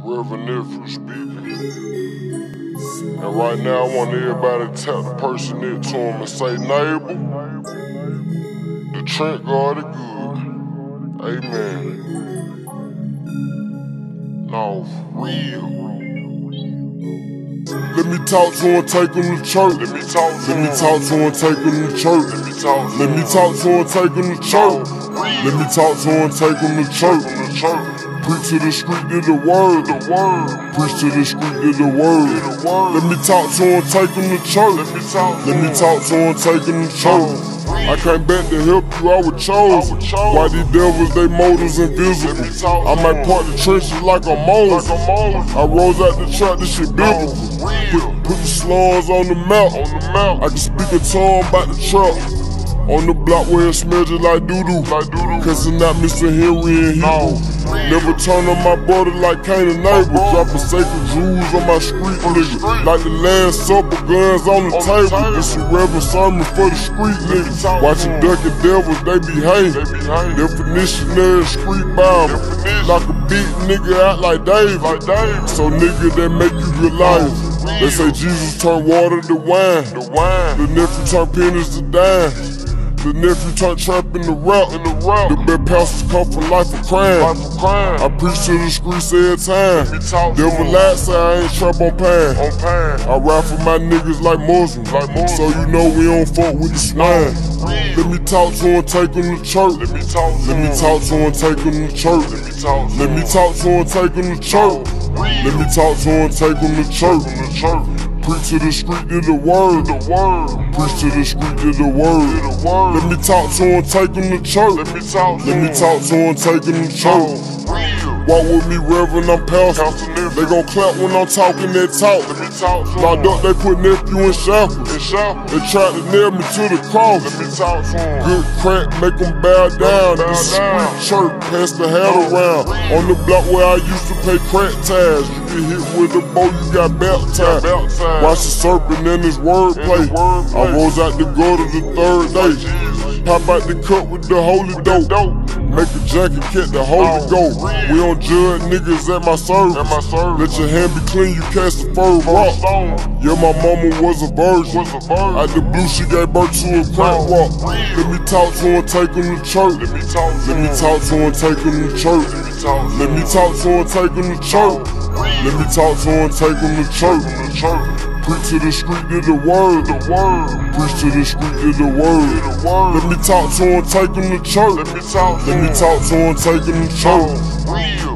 Reverend Nefew speaking. And right now I want everybody to tap the person next to him and say, neighbor, the Trent guarded good. Amen. No, for real. Let me talk to him, take him to church. Let me talk to him, take him to church. Let me talk to him, take him to church. Let me talk to him, take him to church. Preach to the street, to the word. Preach to the street, to the word. Let me talk to him, take him to church. Let me talk to him, take him to church. I came back to help you, I was chosen. Why these devils, they motives invisible. I might part the trenches like a Moses. I rose out the trap, this shit biblical. Put the slums on the map. I can speak a tongue about the truck. On the block where it smells just like doo-doo. Cause it's not Mr. Henry and Hebrew. Never turn on my brother like Cain and Neighbor. Dropping sacred jewels on my street nigga. Like the Last Supper, guns on the table. It's a reverend sermon for the street niggas. Watching ducking devils, they behave. Definitionary street Bible. Like a big nigga out like Dave. So nigga that make you realize. They say Jesus turned water to wine. The Nefew turned pennies to dimes. The Nefew turned trap into rap. The best pastors come from life of crime. I preach to the streets every time. Devil lied, say I ain't trap on pan. I ride for my niggas like Muslims. So you know we don't fuck with the swine. Let me talk to him, take him to church. Let me talk to him, take him to church. Let me talk to him, take him to church. Let me talk to him, take him to church. Preach to the street, to the word. Preach to the street, to the word. Let me talk to him, take him to church. Let me talk to him, take him to church. Walk with me, Reverend, I'm pastor. They gon' clap when I'm talking that talk. Locked up, they put Nefew in shackles. They tried to nail me to the cross. Good crack, make them bow down. This is street church, pass the hat around. On the block where I used to pay crack tags. You get hit with a bow, you got baptized. Watch the serpent in his wordplay. I rose out the gutter the third day. Pop out the cup with the holy dope. Make a jacket, catch the Holy Ghost. We don't judge niggas at my service. Let your hand be clean, you cast the fur rock. Yeah, my mama was a virgin. Out the blue, she gave birth to a crack walk. Let me talk to him, take him to church. Let me talk to him, take him to church. Let me talk to him, take him to church. Let me talk to him, take him to church. Preach to the street, to the word. Preach to the street, to the word. Let me talk to him, take him to church. Let me talk to him, take him to church.